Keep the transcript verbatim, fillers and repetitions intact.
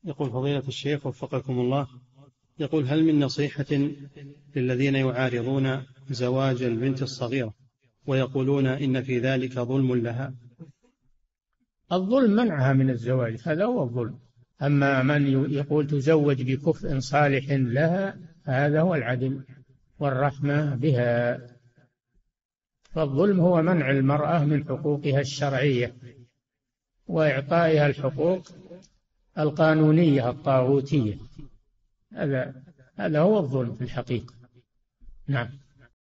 يقول فضيلة الشيخ وفقكم الله، يقول هل من نصيحة للذين يعارضون زواج البنت الصغيرة ويقولون إن في ذلك ظلم لها؟ الظلم منعها من الزواج، هذا هو الظلم. أما من يقول تزوج بكفء صالح لها هذا هو العدل والرحمة بها. فالظلم هو منع المرأة من حقوقها الشرعية وإعطائها الحقوق القانونية الطاغوتية. هذا هذا هو الظلم في الحقيقة. نعم.